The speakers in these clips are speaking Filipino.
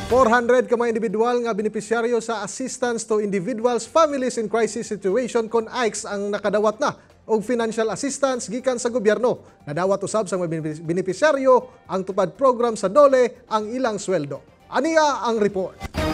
400 ka mga individual nga benepisyaryo sa Assistance to Individuals, Families in Crisis Situation kon AICS ang nakadawat na og financial assistance gikan sa gobyerno. Nadawat usab sa mga benepisyaryo ang TUPAD Program sa DOLE ang ilang sweldo. Aniya ang report.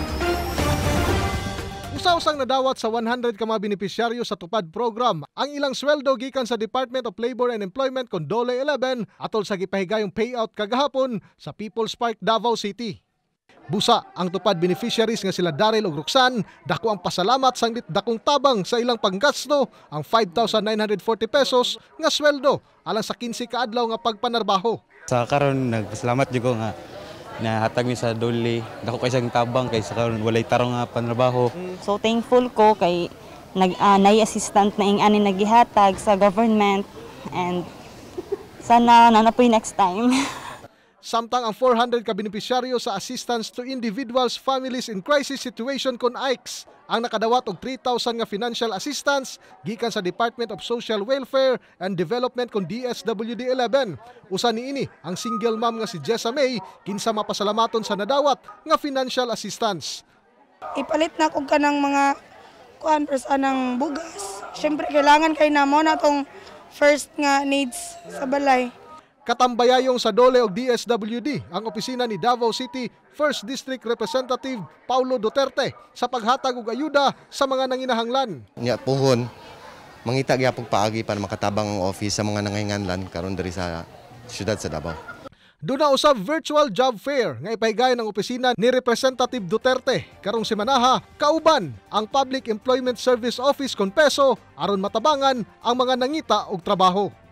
Usaw-usang nadawat sa 100 ka mga benepisyaryo sa TUPAD Program ang ilang sweldo gikan sa Department of Labor and Employment kon DOLE XI atol sa gipahigayong payout kagahapon sa People's Park, Davao City. Busa ang TUPAD beneficiaries nga sila Daryl ug Roxanne, dako ang pasalamat sang dakong tabang sa ilang panggasto ang 5,940 pesos nga sweldo alang sa 15 ka adlaw nga pagpanarbaho. Sa karon nagpasalamat jud ko nga nahatag mi sa DOLE, dako kay sang tabang kay sa karon walay tarong nga panarbaho. So thankful ko kay nay assistant na ing ani nagihatag sa government and sana nanapoy next time. Samtang ang 400 ka benepisyaryo sa Assistance to Individuals, Families in Crisis Situation kon AICS ang nakadawat og 3,000 nga financial assistance gikan sa Department of Social Welfare and Development kon DSWD 11. Usa niini ang single mom nga si Jessa May kinsa mapasalamaton sa nadawat nga financial assistance. Ipalit na kog kanang mga kuan persa ng bugas. Syempre kailangan kay namo na tong first nga needs sa balay. Katambayayong sa DOLE o DSWD ang opisina ni Davao City 1st District Representative Paulo Duterte sa paghatag og ayuda sa mga nanginahanglan. Nya puhon mangita gyapon paagi para makatabang ang office sa mga nanginahanglan karon diri sa siyudad sa Davao. Duna usab virtual job fair nga ipahigayon ang opisina ni Representative Duterte karong semanaha kauban ang Public Employment Service Office kon PESO aron matabangan ang mga nangita og trabaho.